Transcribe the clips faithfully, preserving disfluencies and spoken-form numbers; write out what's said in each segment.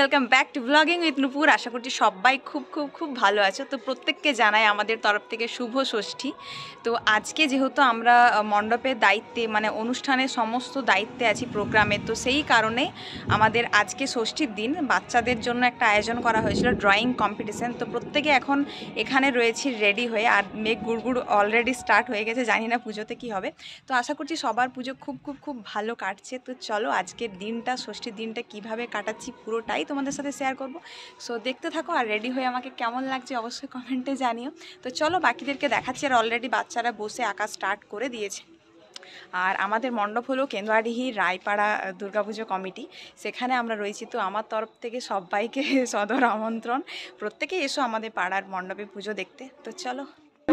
Welcome back to blogging with Nupur. আশা করছি সবাই খুব খুব খুব ভালো আছো। তো প্রত্যেককে জানাই আমাদের তরফ থেকে শুভ ষষ্ঠী। তো আজকে যেহেতু আমরা মণ্ডপের দায়িত্বে মানে অনুষ্ঠানের সমস্ত দায়িত্বে আছি প্রোগ্রামে, তো সেই কারণে আমাদের আজকে ষষ্ঠীর দিন বাচ্চাদের জন্য একটা আয়োজন করা হয়েছিল ড্রয়িং কম্পিটিশন। তো প্রত্যেকে এখন এখানে রয়েছি রেডি হয়ে, আর মেঘ গুড়গুড় অলরেডি স্টার্ট হয়ে গেছে, জানি না পুজোতে কী হবে। তো আশা করছি সবার পুজো খুব খুব খুব ভালো কাটছে। তো চলো আজকের দিনটা ষষ্ঠীর দিনটা কিভাবে কাটাচ্ছি পুরোটাই তোমাদের সাথে শেয়ার করব। সো দেখতে থাকো, আর রেডি হয়ে আমাকে কেমন লাগছে অবশ্যই কমেন্টে জানিও। তো চলো বাকিদেরকে দেখাচ্ছি। আর অলরেডি বাচ্চারা বসে আঁকা স্টার্ট করে দিয়েছে। আর আমাদের মণ্ডপ হলো কেন্দুয়াডিহি রায়পাড়া দুর্গাপুজো কমিটি, সেখানে আমরা রয়েছি। তো আমার তরফ থেকে সবাইকে সদর আমন্ত্রণ, প্রত্যেকে এসো আমাদের পাড়ার মণ্ডপে পুজো দেখতে। তো চলো।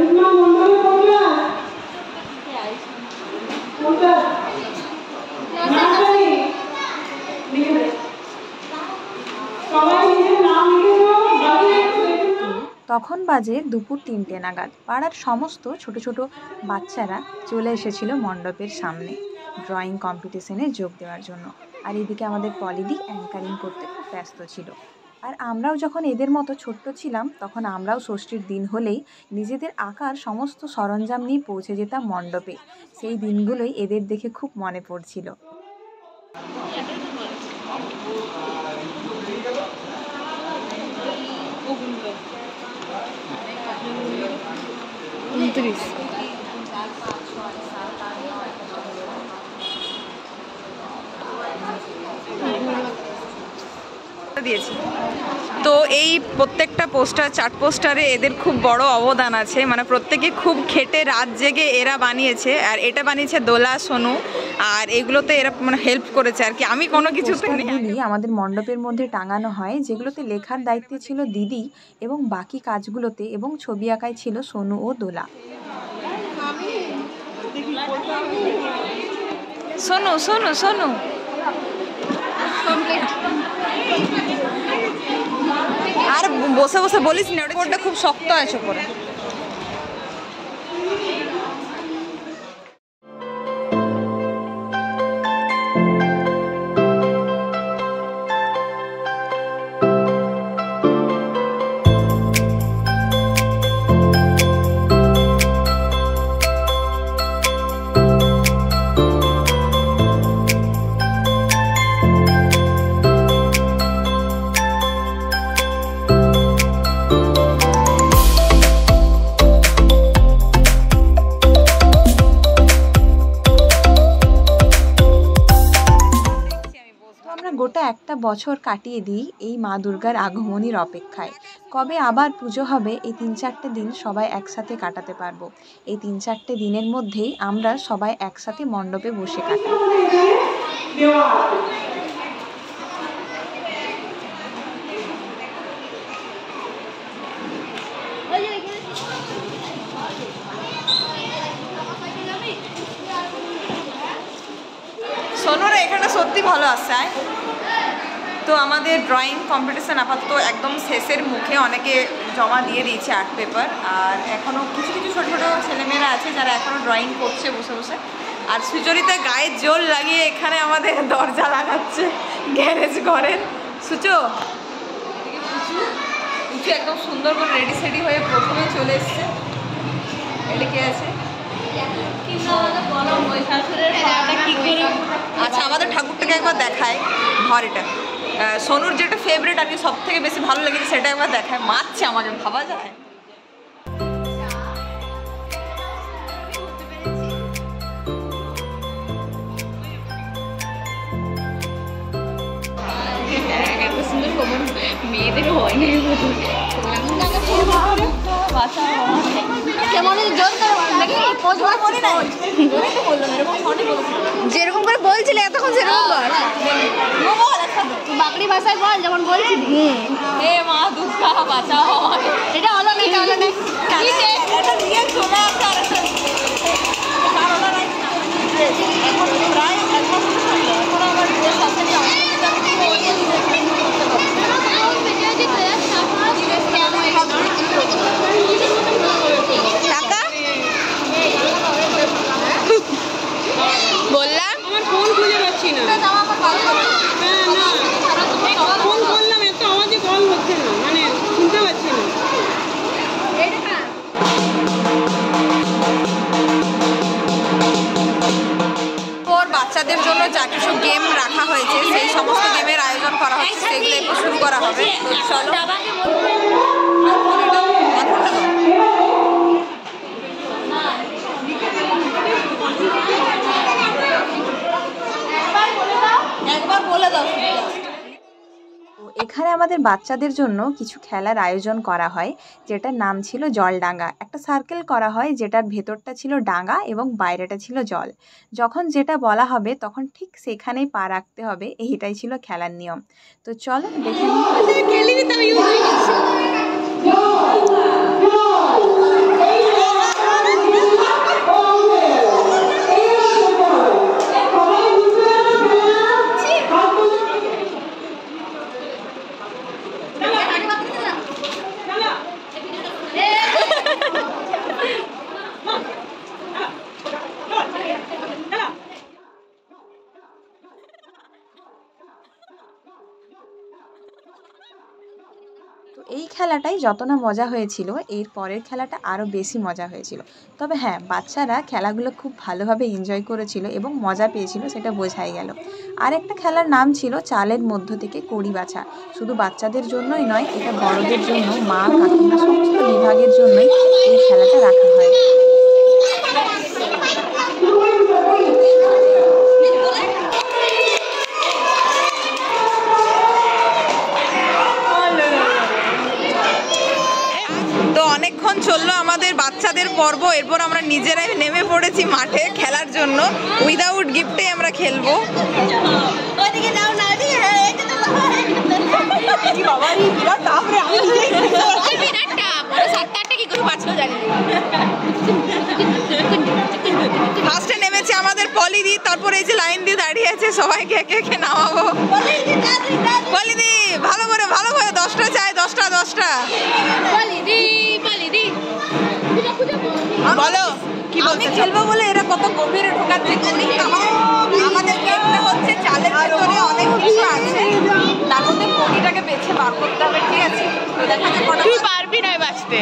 তখন বাজে দুপুর তিনটে নাগাদ। পাড়ার সমস্ত ছোট ছোট বাচ্চারা চলে এসেছিল মণ্ডপের সামনে ড্রয়িং কম্পিটিশনে যোগ দেওয়ার জন্য। আর এদিকে আমাদের পলিদি অ্যাঙ্কারিং করতে খুব ব্যস্ত ছিল। আর আমরাও যখন এদের মতো ছোট্ট ছিলাম, তখন আমরাও ষষ্ঠীর দিন হলেই নিজেদের আঁকার সমস্ত সরঞ্জাম নিয়ে পৌঁছে যেতাম মণ্ডপে। সেই দিনগুলোই এদের দেখে খুব মনে পড়ছিল। উনত্রিশ দিয়েছি। তো এই প্রত্যেকটা পোস্টার চার্ট পোস্টারে এদের খুব বড় অবদান আছে, মানে প্রত্যেকে খুব খেটে রাত জেগে এরা বানিয়েছে। আর এটা বানিয়েছে দোলা, সোনু, আর এগুলোতে এরা মানে হেল্প করেছে আর কি। আমি কোনো কিছু আমাদের মণ্ডপের মধ্যে টাঙানো হয়, যেগুলোতে লেখার দায়িত্বে ছিল দিদি, এবং বাকি কাজগুলোতে এবং ছবি আঁকায় ছিল সোনু ও দোলা। সোনু সোনু সোনু আর বসে বসে বলিস না, ওটা খুব শক্ত আছে পরে। গোটা একটা বছর কাটিয়ে দিই এই মা দুর্গার আগমনীর অপেক্ষায়। কবে আবার পুজো হবে এই তিন চারটে দিন সবাই একসাথে কাটাতে পারবো। এই তিন চারটে দিনের মধ্যেই আমরা সবাই একসাথে মণ্ডপে বসে কাটাই। সোনুরা এখানে সত্যি ভালো আসছে। তো আমাদের ড্রয়িং কম্পিটিশান আপাতত একদম শেষের মুখে, অনেকে জমা দিয়ে দিয়েছে আর্ট পেপার। আর এখনও কিছু কিছু ছোটো ছোটো ছেলেমেয়েরা আছে যারা এখনও ড্রয়িং করছে বসে বসে। আর সুচরিতা গায়ে জোর লাগিয়ে এখানে আমাদের দরজা লাগাচ্ছে গ্যারেজ ঘরের। সুচো উঁচু একদম সুন্দর করে রেডি সেডি হয়ে প্রথমে চলে এসছে। এটা কে আছে? আচ্ছা, আমাদের ঠাকুরটাকে একবার দেখায়। ধর এটা সোনুর যেটা ফেভারিট আর কি, সব থেকে বেশি ভালো লেগেছে সেটা একবার দেখায়। মারছে আমাকে, ভাবা যায়। এত সুন্দর খবর মেয়েদের হয় না। যেরকম করে বলছিলে এতক্ষণ সেরকম বাকরি ভাষায় বল, যেমন বলছিলি হে মা দুর্গা বাঁচাও। এটা হলো না, এটা হলো না, এটা নিয়ে চলে আসছে। এখন প্রায় এক মাস এখন আমার টাকা বললাম আমার ফোন খুঁজে পাচ্ছি না। ফোন করলাম হবে। চলো একবার বলে দাও। এখানে আমাদের বাচ্চাদের জন্য কিছু খেলার আয়োজন করা হয়, যেটার নাম ছিল জলডাঙ্গা। একটা সার্কেল করা হয় যেটার ভেতরটা ছিল ডাঙ্গা এবং বাইরেটা ছিল জল। যখন যেটা বলা হবে তখন ঠিক সেখানেই পা রাখতে হবে, এইটাই ছিল খেলার নিয়ম। তো চলো দেখে নিই। তো এই খেলাটাই যত না মজা হয়েছিল, এর পরের খেলাটা আরও বেশি মজা হয়েছিল। তবে হ্যাঁ, বাচ্চারা খেলাগুলো খুব ভালোভাবে এনজয় করেছিল এবং মজা পেয়েছিল, সেটা বোঝাই গেল। আর একটা খেলার নাম ছিল চালের মধ্য থেকে কড়ি বাছা। শুধু বাচ্চাদের জন্যই নয়, এটা বড়দের জন্য, মা কাকিমা সমস্ত বিভাগের জন্যই এই খেলাটা রাখা হয়। তো অনেকক্ষণ চললো আমাদের বাচ্চাদের পর্ব, এরপর আমরা নিজেরাই নেমে পড়েছি মাঠে খেলার জন্য। উইদাউট গিফটে আমরা খেলবো। ফার্স্টে নেমেছে আমাদের পলিদি, তারপরে এই যে লাইন দিয়ে দাঁড়িয়ে আছে, সবাইকে একে একে নামাবো। পলিদি ভালো করে ভালো করে দশটা চাই, দশটা দশটা বলো কি বলতে খেলবো বলে এরা কত গভীরে ঢোকাচ্ছে। আমাদের গেমটা হচ্ছে চালের ভেতরে অনেক কিছু আছে, তার মধ্যে কড়িটাকে বেছে বার করতে হবে, ঠিক আছে? দেখা যাক কটা তুই পারবি না বাঁচতে।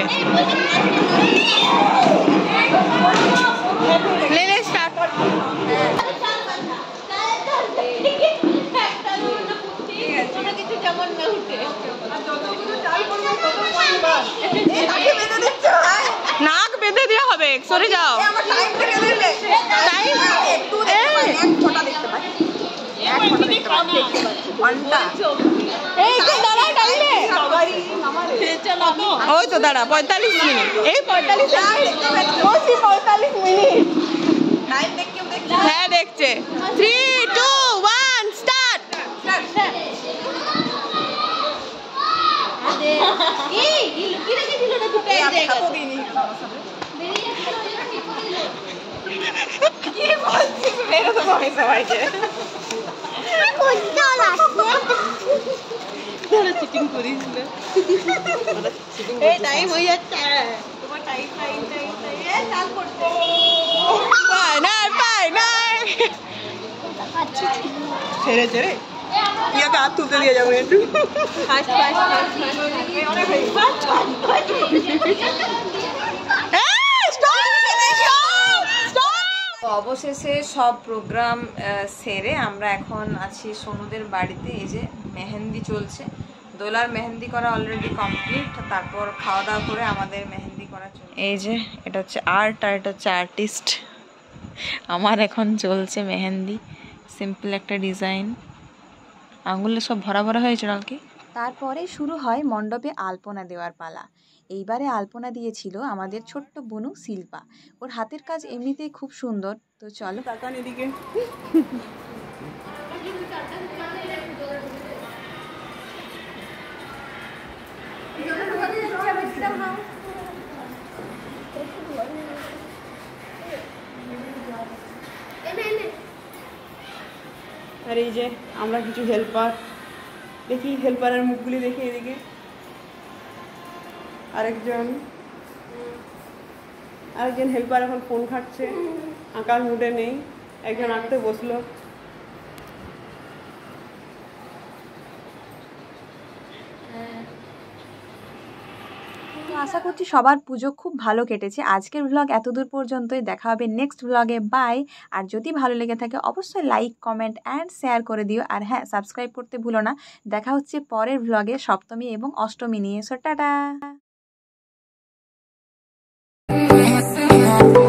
লে লে স্টার্ট। নাক বেঁধে দেওয়া হবে, সরে যাও। ওই তো দাঁড়া, পঁয়তাল্লিশ মিনিট এই পঁয়তাল্লিশ পঁয়তাল্লিশ মিনিট হ্যাঁ দেখছে। Three two one start. Cheating করিস না, এই টাইম হয়ে যাচ্ছে তোমার। টাইম টাইম টাইম টাইম চাল করতে পাই না, পাই না ছেড়ে ছেড়ে ইয়াকে হাত তুলতে দিয়ে যাবো একটু। ফার্স্ট ফার্স্ট অবশেষে সব প্রোগ্রাম সেরে আমরা এখন আছি সোনুদের বাড়িতে। এই যে মেহেন্দি চলছে, দোলার মেহেন্দি করা অলরেডি কমপ্লিট, তারপর খাওয়া দাওয়া করে আমাদের মেহেন্দি করা চলছে। এই যে এটা হচ্ছে আর্ট আর এটা হচ্ছে আর্টিস্ট। আমার এখন চলছে মেহেন্দি, সিম্পল একটা ডিজাইন, আঙুলে সব ভরা ভরা হয়েছে নাকি। তারপরে শুরু হয় মণ্ডপে আলপনা দেওয়ার পালা। এইবারে আলপনা দিয়েছিল আমাদের ছোট্ট বনু শিল্পা। ওর হাতের কাজ এমনিতেই খুব সুন্দর। তো চলো তাকান এদিকে। আর এই যে আমরা কিছু হেল্পার, দেখি হেল্পারের মুখগুলি দেখি এদিকে। আরেকজন আরেকজন হেল্পার এখন ফোন ঘাটছে, আঁকার মুডে নেই। একজন আঁকতে বসলো। তো আশা করছি সবার পুজো খুব ভালো কেটেছে। আজকের ব্লগ এতদূর পর্যন্তই, দেখা হবে নেক্সট ব্লগে। বাই। আর যদি ভালো লেগে থাকে অবশ্যই লাইক, কমেন্ট অ্যান্ড শেয়ার করে দিও। আর হ্যাঁ, সাবস্ক্রাইব করতে ভুলো না। দেখা হচ্ছে পরের ব্লগে সপ্তমী এবং অষ্টমী নিয়ে। So tata.